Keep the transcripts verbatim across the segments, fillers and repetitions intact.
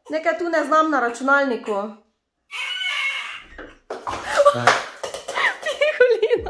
Nekaj tu ne znam na računalniku. Pihulino.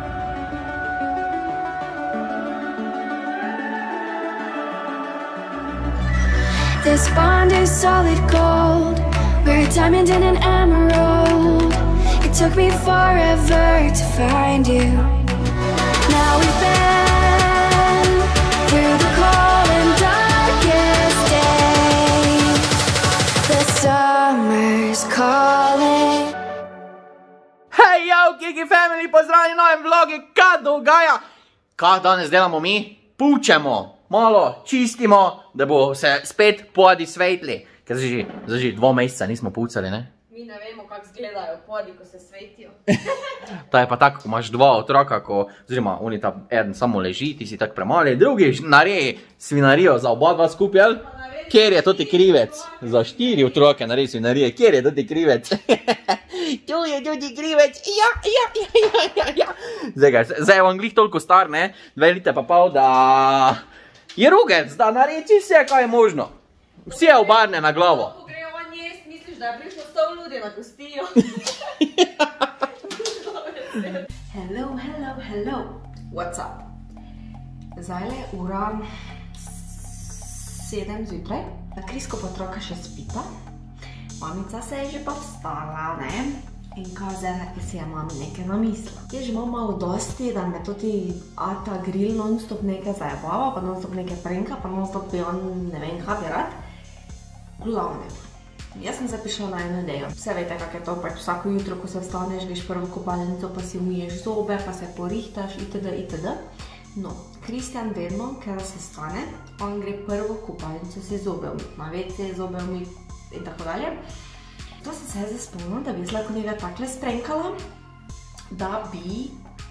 This bond is solid gold. We're a diamond and an emerald. It took me forever to find you. Now we've been through the cold and darkest days. The summer's calling. Hej, yo, Kiki family, pozdravljeni v novem vlogu, kaj dogaja? Kaj danes delamo mi? Pučemo, malo čistimo, da bo se spet podi svetli. Ker že, že dva meseca nismo pucali, ne? Mi ne vemo, kako izgledajo podi, ko se svetijo. To je pa tako, ko imaš dva otroka, ko, oziroma, oni ta eden samo leži, ti si tak premali, drugi nareji svinarijo za oba dva skupaj, kjer je toti krivec? Za štiri otroke nareji svinarije, kjer je toti krivec? Tu je tudi krivec, ja, ja, ja, ja, ja. Zdaj, zdaj je vam glih toliko star, ne? Dve lite pa pol, da je rugec, da nareči vse, kaj je možno. Vsi je obarne na glavo. Ko grejo on jest, misliš, da je prišlo sto ljudi na gostijo. Hello, hello, hello. What's up? Zdajle je ura sedem zjutraj. Krisko pa otroka še spita. Mamica se je že pa vstala, ne? In kaze, si je mami nekaj namislila. Je že imam malo dosti, da me toti ata grill non-stop nekaj zajebava, pa non-stop nekaj prenka, pa non-stop bi on ne vem kaj bi rad. Glavne. Jaz sem se prišla na eno idejo. Vse vete, kak je to, pač vsako jutro, ko se vstaneš, greš prvo kopalnico, pa si umiješ zobe, pa se porihtaš, itd. itd. No, Kristjan vedno, ker se stane, on gre prvo kopalnico si zobe umiti, na ve ce, zobe umiti in tako dalje. To sem se zdaj spomnila, da bi jaz lahko njega takle sprenkala, da bi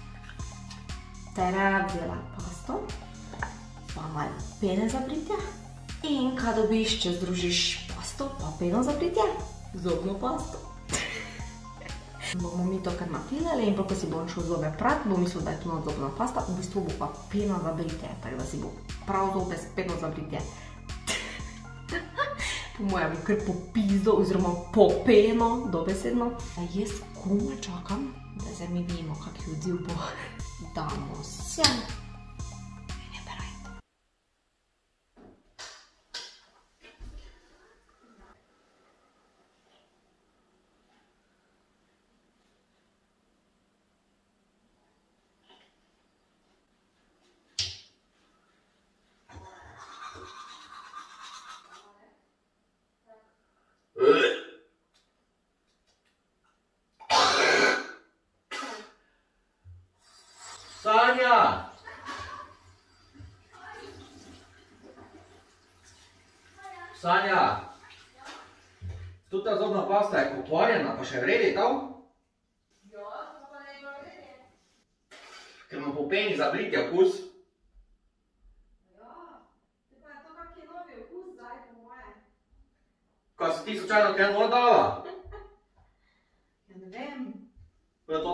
tere vzela pasto, pa malo pene za britje. In kaj dobiš, če združiš pasto pa peno za britje? Zobno pasto. Bomo mi to kar napilali in ko si bom šel zobe prat, bom mislil, da je to not zobna pasta, v bistvu bo pa pena za britje, tako da si bo prav zobe s peno za britje. Po mojem bo kar popizdo, oziroma popeno, dobesedno. Jaz komaj čakam, da zdaj mi vidimo, kak je odziv bo. Damo se. Sanja! Sanja! Tuta zobna pasta je pokvarjena, pa še vredi to? Ja, pa ne ima vredi. Ker ima po peni za britje okus. Ja, te pa je to kak je novi okus zdaj, po moje. Kaj si ti slučajno kaj nor dala? Ja, ne vem. Kaj je to?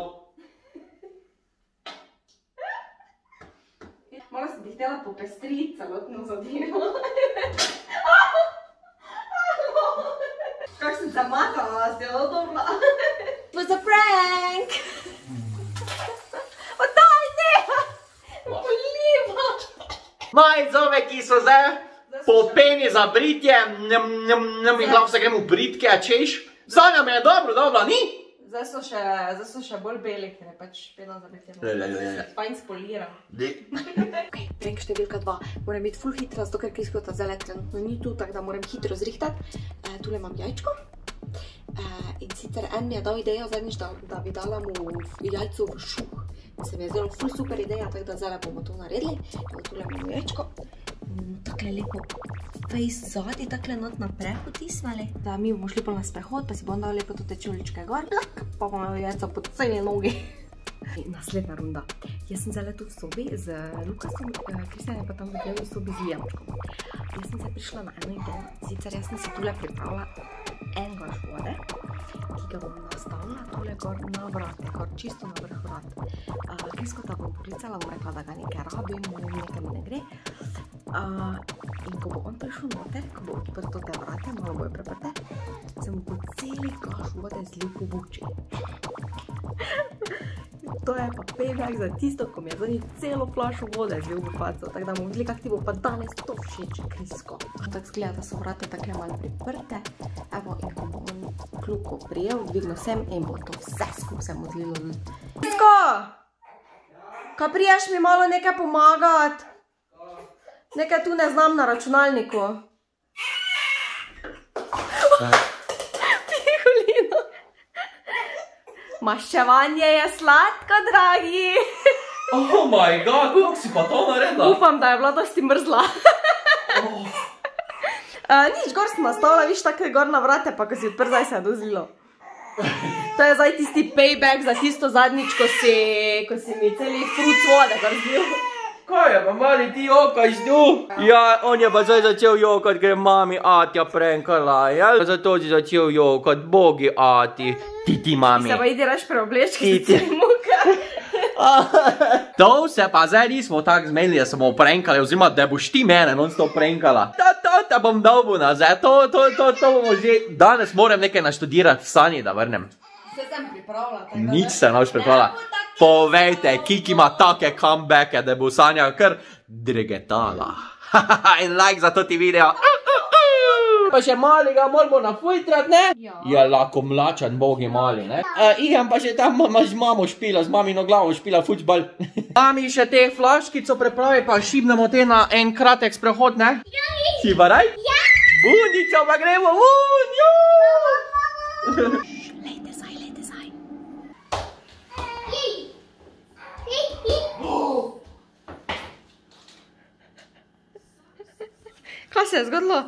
Malo sem ti htela popestriti celotno zadevo. Kak sem se matala, si je odobla. It was a prank! Odajte! Boljiva! Maj zobe, ki so zdaj po peni za britje, ne mi glav se gremo britke, a češ? Sanja me je dobro, dobro, ni? Zdaj so še, zdaj so še bolj beli, ker je pač pena za britje. Fajn spolira. Ok, prank številka dva. Moram biti ful hitra, zato ker Kriskota zdaj trenutno ni tu, tako da moram hitro zrihtati. Tule imam jajčko. In sicer en mi je dal idejo zadnjič, da bi dala mu jajco v šuh. Se mi je zdelo ful super ideja, tako da zdaj bomo to naredili. Tule imamo jajčko. Takle lepo face zadi, takle not naprej potisnali. Da mi bomo šli pol na sprehod, pa si bom dal lepo tote čuličke gor. Pa bomo jajca po celi nogi. Naslednja runda. Jaz sem zdaj tu v sobi z Lukasom, Kristjan je pa tam v sobi z Lijamčkom. Jaz sem se prišla na eno idejo, sicer jaz sem si tule pripravila en glaš vode, ki ga bom nastavila tule gor na vrate, gor čisto na vrh vrat. Kriskota bom poklicala, bom rekla, da ga nekaj rabim, nekaj mi ne gre. In ko bo on prišel noter, ko bo odprto te vrate, malo bojo preprte, se mu bo celi flaš vode zlil po buči. To je pa payback za tisto, ko mi je zadnji celo flašo vode zlil v faco, tako da bomo videli, kak ti bo pa danes to všeč, Krisko. Tako zgleda, da so vrate takle malo priprte, evo, in ko bo on kljuko prijel, dvignil sem in bo to vse skup se mu zlilo. Krisko! Kaj priješ mi malo nekaj pomagat? Nekaj tu ne znam na računalniku. Pihulino. Maščevanje je sladko, dragi. Oh my god, kako si pa to naredila? Upam, da je bila dosti mrzla. Nič, gor sem nastavila, viš tako gor na vrate, pa ko si odpr, zdaj se je dozlilo. To je zdaj tisti payback za tisto zadnjič, ko si mi celi fruc vode gor zlil. Kaj je pa mali ti jokaš tu? Ja, on je pa zdaj začel jokat, ker je mami Atja prenkala, jel? Zato si začel jokat, bogi Ati. Ti ti mami. Se pa idi raš preobleč, ki si celi muka. To se pa zdaj nismo tako zmenili, da smo prenkali, oziroma da boš ti mene non-stop prenkala. To, to, te bom dobil nazaj, to, to, to, to bomo že... Danes moram nekaj naštudirati v Sanji, da vrnem. Se sem pripravila. Nič se ne boš pripravila. Povejte, Kiki ima take comebacke, da bo Sanja kar dregetala. In like za toti video. Pa še malega moramo nafujtrat, ne? Ja. Je lahko mlačan, bogi mali, ne? Ihan pa še tam z mamo špila, z mamino glavo špila fučbal. Mami še te flaškico prepravi, pa šibnemo te na en kratek sprehod, ne? Si pa raj? Ja! Bundico pa gremo, bunjo! Lejte saj, lejte saj. Kaj se je zgodilo?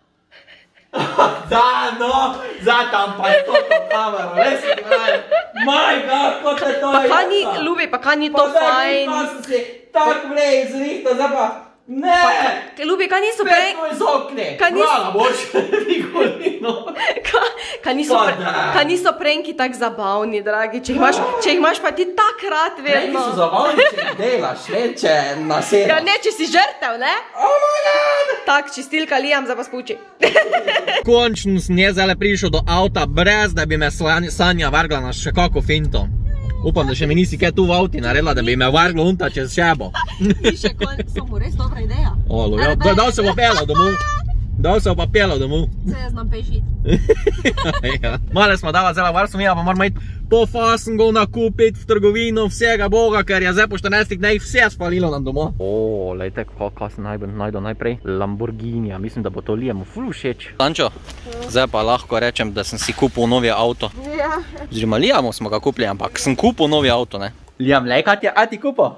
Da, no, zdaj tam pa je to to kamero, res je pravi. Maj, kako te to je? Pa kaj ni, ljubi, pa kaj ni to fajn? Pa zdaj, ko sem si tak vrej zrihtal, zdaj pa, ne! Ljubi, kaj niso prej... Spet moj z okne, Kaj nis- hvala boš, Nikolino. Kaj niso, Pa pre, da. kaj niso prenki tak zabavni, dragi, če jih imaš, če jih imaš pa ti tak rad Neki vedno. so zabavni, če jih delaš, ne, če Ja, nasedaš. ne, če si žrtev, ne? Oh my god! Tak, čistilka lijam, zdaj pa spuči. Končno sem jaz zdaj prišel do avta, brez da bi me Slan- Sanja vargla na še kako finto. Upam, da še mi nisi kaj tu v avti naredila, da bi me vargla unta čez šebo. Ti še kon, samo res dobra ideja. Olo, ja, da, dal se pa pela domov. Dal se pa pela domov. Se jaz znam pešit. Ja. Male smo dala zelo varstvo, mi pa moramo iti po fasengov nakupiti v trgovino vsega boga, ker je zdaj po štirinajstih dneh vse spalilo nam domov. O, lejte, kaj sem najdel najprej? Lamborghinija, mislim, da bo to Liamu ful všeč. Sančo, zdaj pa lahko rečem, da sem si kupil novi avto. Ja. Oziroma Liamu smo ga kupili, ampak sem kupil novi avto, ne? Liam, lej, kaj ti je, a ti kupil?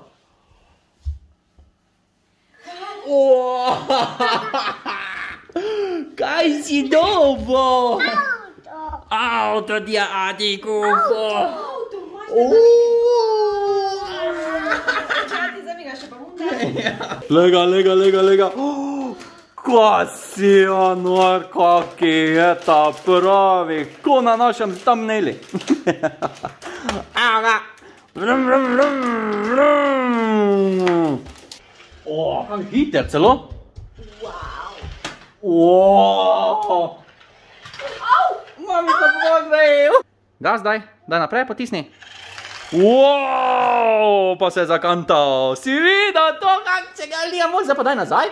Kaj si dobo? Auto ti je Ati kupil. Ti zdaj mi ga še pa bom. Lega, lega, lega, lega. Kaj si Januar, kaki je ta pravi, ko na našem thumbnaili. Vrum, vrum, vrum, vrum. O, kak hiter celo. Wow. Mami, pa pomogrej. Da, zdaj, daj naprej, potisni. Wow, pa se je zakantal. Si videl to, kak se ga Liam, zdaj pa daj nazaj.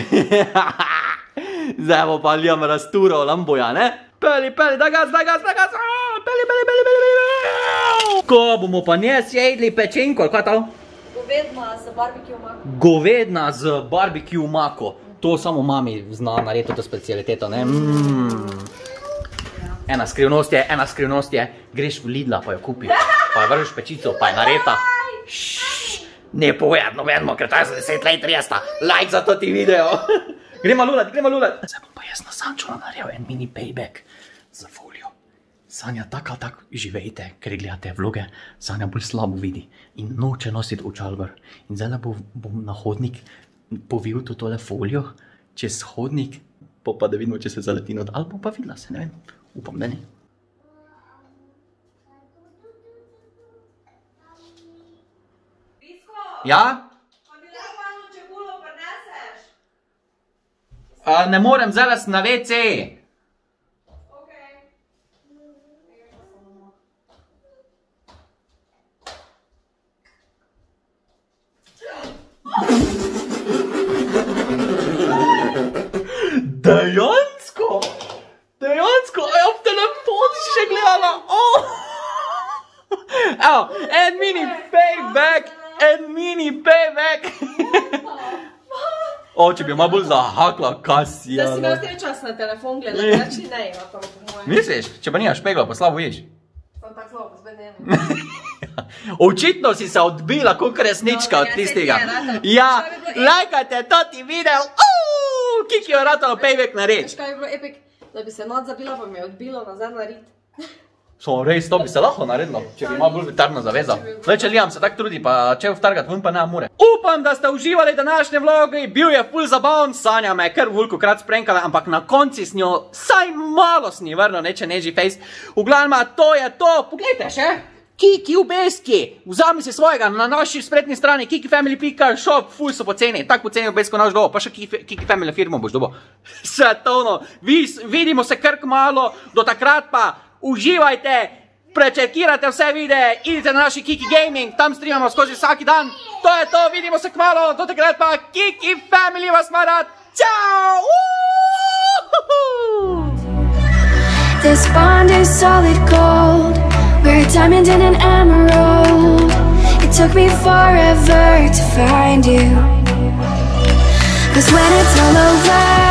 Zdaj bo pa Liam raztural Lamboja, ne? Peli, peli, daj gas, daj gas, daj gas. Peli, peli, peli, peli, peli. Ko bomo pa njes jedli pečenko, kaj to? Govedna z barbecue mako. Govedna z barbecue mako. To samo mami zna narediti to specialiteto, ne? Mm. Ena skrivnost je, ena skrivnost je, greš v Lidla, pa jo kupi, pa jo vržiš pečico, pa je nareta. Ššš, ne povedat nobenmo, ker to je za deset let resna. Like za to ti video. Gremo lulat, gremo lulat. Zdaj bom pa jaz na Sančo naredil en mini payback za folijo. Sanja tak ali tak živejte, ker gledate vloge, Sanja bolj slabo vidi in noče nositi očal gor. In zdaj bom na hodnik povil to tole folijo čez hodnik, pa pa da vidimo, če se zaleti not, ali bom pa videla se, ne vem, upam, da ne. Pisko, Ja? pa mi lahko eno čebulo prineseš? A, ne morem zdaj na ve ce. Dejansko, dejansko, evo, v telefon si še gledala, oh. Evo, en mini payback, en mini payback. O, če bi ima bolj zahakla, kaj si, da si imel te čas na telefon gledati, reči ne ima to, po mojem. Misliš, če pa nimaš špegla, pa slabo ješ? Sem tak slabo, pa zbed ne. Očitno si se odbila kot resnička od tistega. Ja, lajkajte toti video. Kiki je ratalo payback na reč. Veš kaj bi bilo epik, da bi se noč zabila, pa mi je odbilo nazaj na rit. So, res, to bi se lahko naredilo, če bi ima bolj vitarno zavezal. Le, če Liam se tak trudi, pa če vtargat, vun pa ne more. Upam, da ste uživali današnje vlogi, bil je ful zabaven, Sanja me je kar veliko krat sprenkala, ampak na konci s njo saj malo s njih vrno, neče neži face. V glavnem, to je to, poglejte še. Kiki v Beski, vzami si svojega na naši spletni strani kikifamily pika shop, ful so poceni, tak poceni v Besko naš dobo, pa še Kikifamily firmo boš dobo. Svetovno, vidimo se kar kmalu, do takrat pa uživajte, prečekirajte vse videe, idite na naši Kiki Gaming, tam streamamo skozi vsaki dan, to je to, vidimo se kmalu, do takrat pa Kikifamily vas ima rad, čau! This bond is solid gold. We're a diamond and an emerald. It took me forever to find you. 'Cause when it's all over